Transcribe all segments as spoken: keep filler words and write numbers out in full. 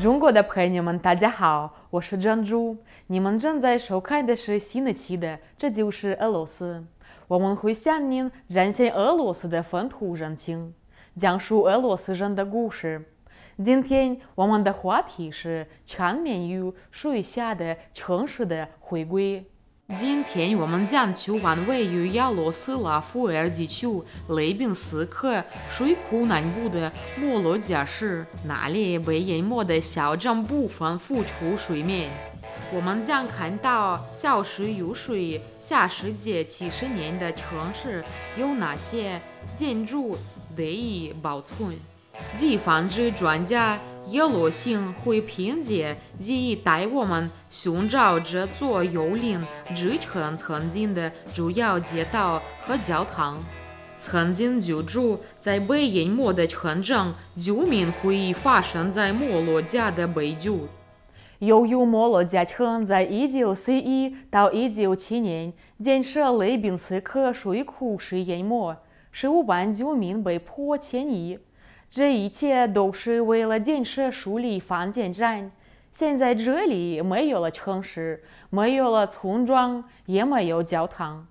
中国的朋友们，大家好，我是珍珠。你们正在收看的是新一期的《这就是俄罗斯》，我们会向您展现俄罗斯的风土人情，讲述俄罗斯人的故事。今天我们的话题是全面与水下的城市的回归。今天我们将去往位于亚罗斯拉夫尔地区雷宾斯克水库南部的莫罗加市，那里被淹没的小镇部分浮出水面。我们将看到消失于水下世纪七十年的城市有哪些建筑得以保存。地方志专家叶罗信会凭借记忆带我们寻找这座幽灵之城曾经的主要街道和教堂。曾经居住在被淹没的城镇居民会议发生在莫罗加的悲剧。由于莫罗加城在一九四一到一九七年建设雷宾斯克水库时淹没，十五万居民被迫迁移。这一切都是为了建设树立防检站。现在这里没有了城市，没有了村庄，也没有教堂。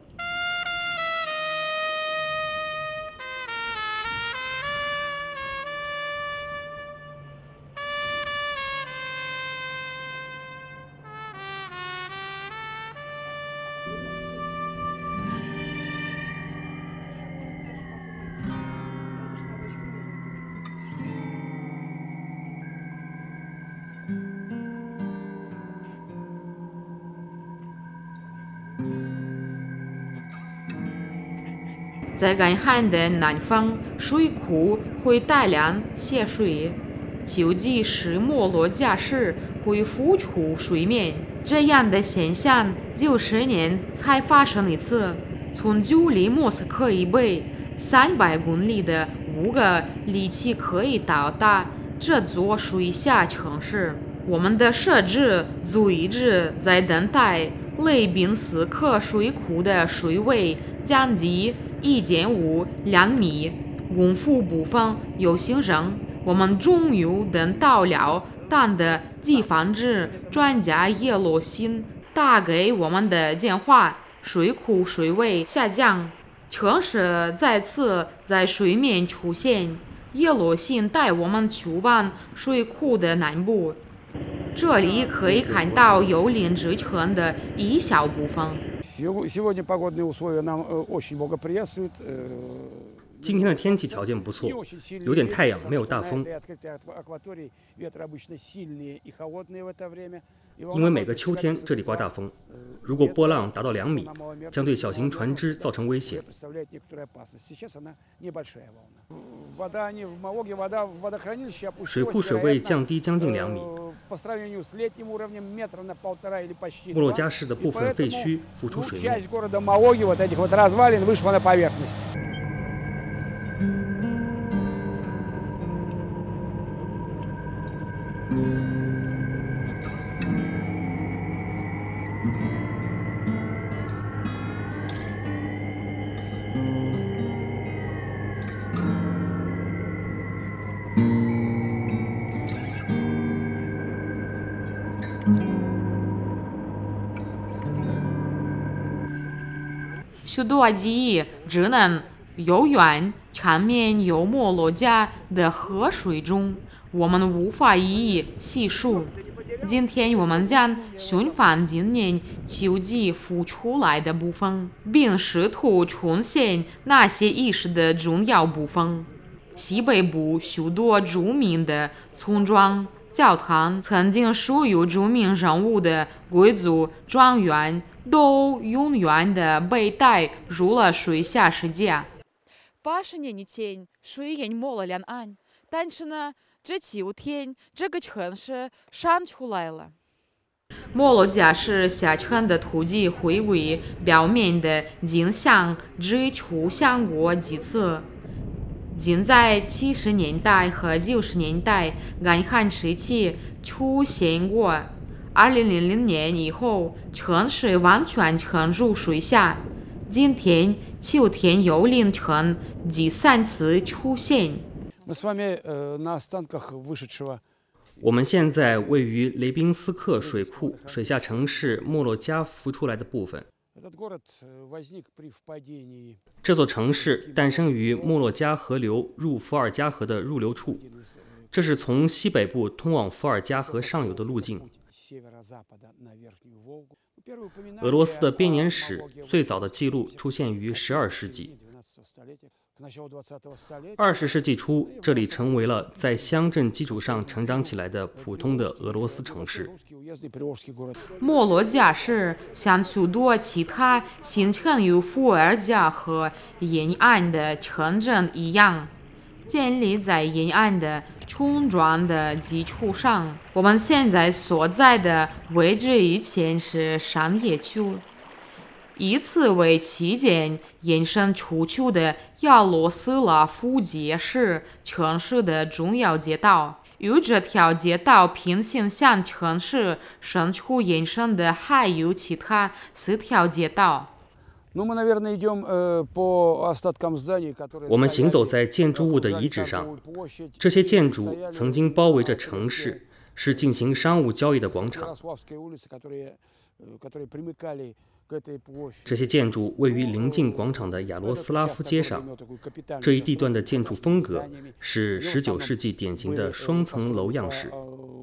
在干旱的南方，水库会大量泄水，秋季时莫罗加市会浮出水面。这样的现象九十年才发生一次。从距离莫斯科以北三百公里的乌格里奇可以到达这座水下城市。我们的设置就一直在等待雷宾斯克水库的水位降低一点五两米。功夫部分有心人，我们终于等到了党的地方志专家叶罗信打给我们的电话。水库水位下降，城市再次在水面出现。叶罗信带我们去往水库的南部，这里可以看到幽灵之城的一小部分。 今天的天气条件不错，有点太阳，没有大风。因为每个秋天这里刮大风，如果波浪达到两米，将对小型船只造成威胁。水库水位降低将近两米。莫罗加市的部分废墟浮出水面。 许多记忆只能游远全面由莫罗加的河水中，我们无法一一细数。今天我们将寻访今年秋季浮出来的部分，并试图重现那些遗失的重要部分。西北部许多著名的村庄、教堂，曾经属于著名人物的贵族庄园，都永远的被带入了水下世界。八十年以前，水淹没了两岸，但是呢，这秋天这个城市闪出来了。莫罗加市下沉的土地回归表面的景象只出现过几次，仅在七十年代和九十年代干旱时期出现过。二零零零年以后，城市完全沉入水下。今天秋天幽灵城第三次出现。 我们现在位于雷宾斯克水库水下城市莫洛加浮出来的部分。这座城市诞生于莫洛加河流入伏尔加河的入流处，这是从西北部通往伏尔加河上游的路径。俄罗斯的编年史最早的记录出现于十二世纪。二十世纪初，这里成为了在乡镇基础上成长起来的普通的俄罗斯城市。 莫罗加市像许多其他形成于伏尔加河沿岸的城镇一样，建立在沿岸的村庄的基础上。我们现在所在的位置以前是商业区，以此为起点延伸出去的亚罗斯拉夫街是城市的重要街道。与这条街道平行向城市深处延伸的还有其他四条街道。 我们行走在建筑物的遗址上，这些建筑曾经包围着城市，是进行商务交易的广场。这些建筑位于临近广场的亚罗斯拉夫街上。这一地段的建筑风格是十九世纪典型的双层楼样式。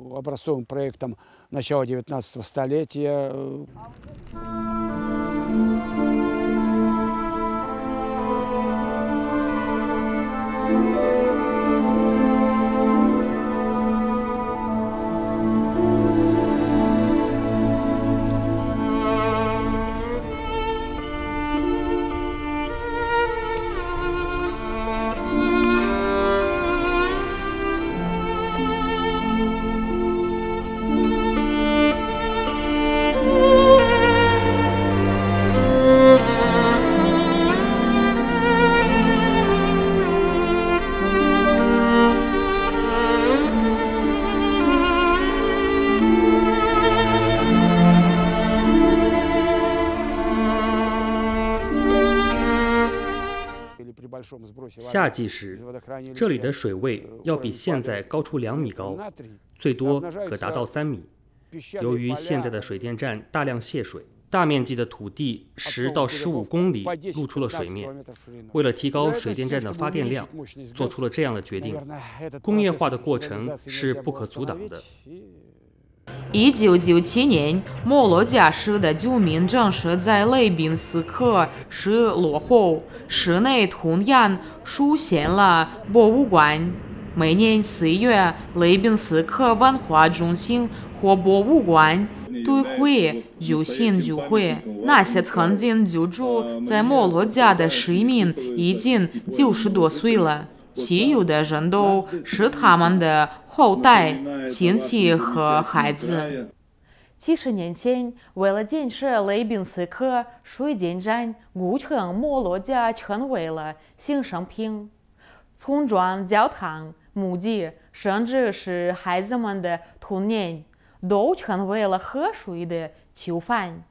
夏季时，这里的水位要比现在高出两米高，最多可达到三米。由于现在的水电站大量泄水，大面积的土地十到十五公里露出了水面。为了提高水电站的发电量，做出了这样的决定。工业化的过程是不可阻挡的。 一九九七年，莫罗加市的居民正式在雷宾斯克市落户，市内同样出现了博物馆。每年四月，雷宾斯克文化中心或博物馆都会举行聚会。那些曾经居住在莫罗加的市民已经九十多岁了。其余的人都是他们的后代、亲戚和孩子。七十年前，为了建设雷宾斯克水电站，古城莫罗加成为了新商品。村庄、教堂、墓地，甚至是孩子们的童年，都成为了喝水的囚犯。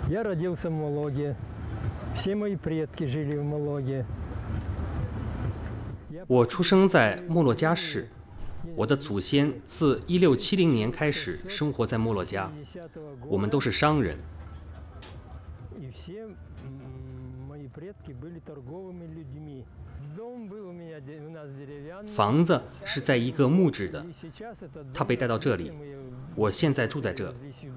我出生在莫洛加市，我的祖先自一六七零年开始生活在莫洛加，我们都是商人。房子是在一个木质的，它被带到这里，我现在住在这。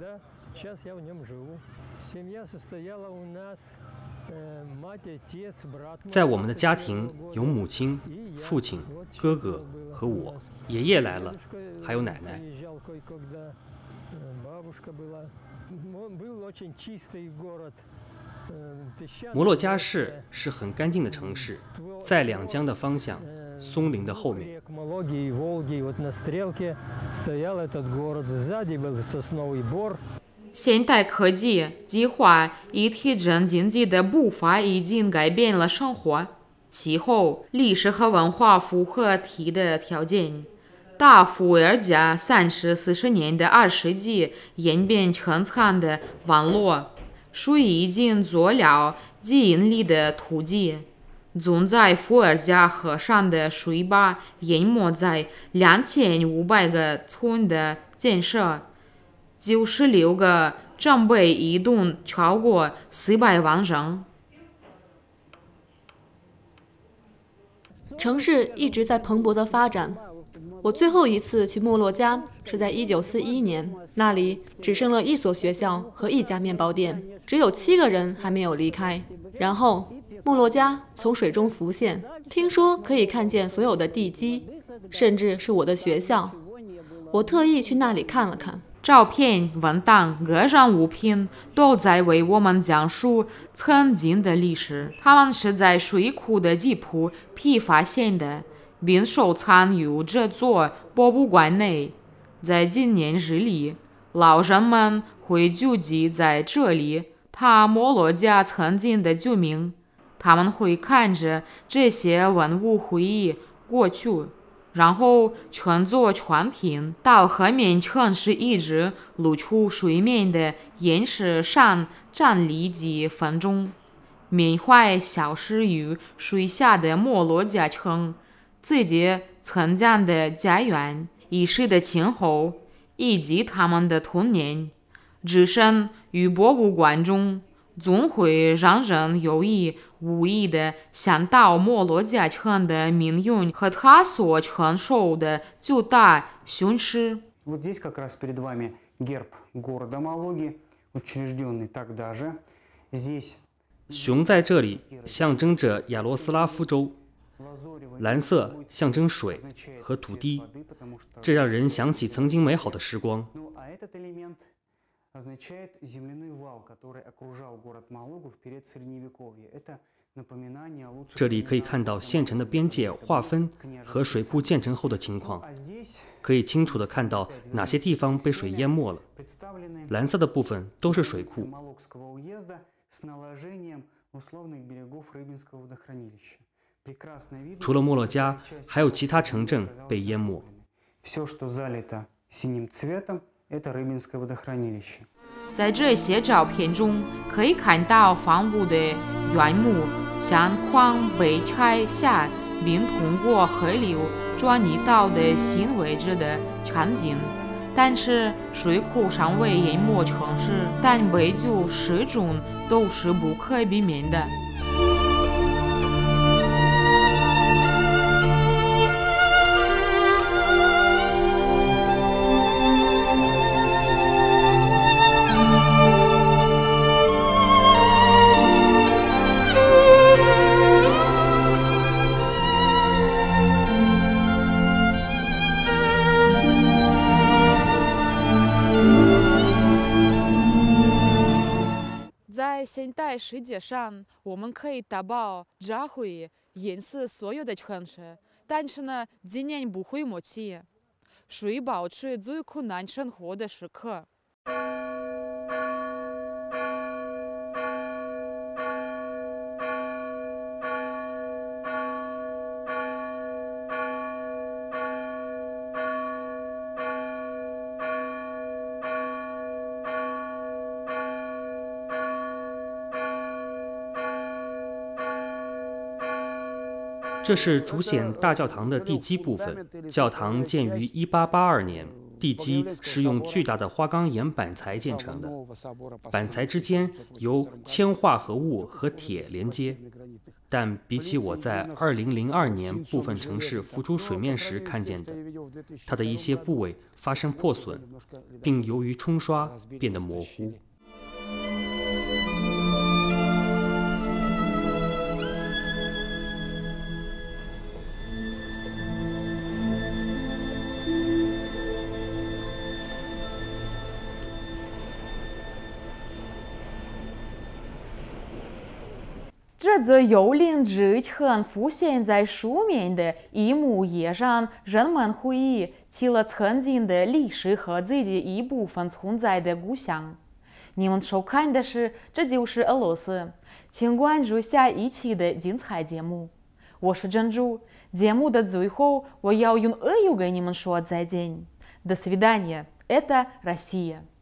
在我们的家庭有母亲、父亲、哥哥和我，爷爷来了，还有奶奶。摩洛加市是很干净的城市，在两江的方向，松林的后面。 现代科技、计划与提振经济的步伐已经改变了生活、气候、历史和文化复合体的条件。大伏尔加三十四十年的二世纪演变成长的网络，水已经做了基因里的土地。 总在伏尔加河上的水坝淹没在两千五百个村的建设，九十六个镇被移动超过四百万人。 城市一直在蓬勃的发展。我最后一次去莫洛加是在一九四一年，那里只剩了一所学校和一家面包店，只有七个人还没有离开。然后莫洛加从水中浮现，听说可以看见所有的地基，甚至是我的学校。我特意去那里看了看。 照片、文档、各种物品都在为我们讲述曾经的历史。他们是在水库的地铺批发现的，并收藏于这座博物馆内。在纪念日里，老人们会聚集在这里，他莫洛加曾经的居民。他们会看着这些文物回忆过去，然后乘坐船艇到后面城市一直露出水面的岩石上站立几分钟，缅怀消失于水下的莫洛加城，自己曾经的家园、遗失的今后，以及他们的童年。置身于博物馆中，总会让人有意无意地想到莫洛加城的命运和他所承受的巨大损失。 Вот здесь как раз перед вами герб города Малоги, учрежденный тогда же. Здесь 熊在这里象征着亚罗斯拉夫州，蓝色象征水和土地，这让人想起曾经美好的时光。 означает земляной вал, который окружал город Малогу в период Средневековья. Это напоминание о лучших... 这里可以看到县城的边界划分和水库建成后的情况，可以清楚地看到哪些地方被水淹没了。蓝色的部分都是水库。除了莫洛加，还有其他城镇被淹没。 Все, что залито синим цветом, это Рыбинское водохранилище. 在这些照片中，可以看到房屋的原木相框被拆下，并通过河流转移到的新位置的场景。但是水库尚未淹没城市，但悲剧始终都是不可避免的。在现代世界上，我们可以达到这会淹死所有的城市，但是呢，今年不会默契，水保持最困难生活的时刻。 这是主显大教堂的地基部分。教堂建于一八八二年，地基是用巨大的花岗岩板材建成的，板材之间由铅化合物和铁连接。但比起我在二零零二年部分城市浮出水面时看见的，它的一些部位发生破损，并由于冲刷变得模糊。 这座幽灵之城浮现在书面的一幕也让人们回忆起了曾经的历史和自己一部分存在的故乡。你们收看的是《这就是俄罗斯》，请关注下一期的精彩节目。我是珍珠。节目的最后，我要用俄语跟你们说再见。До свидания. Это Россия.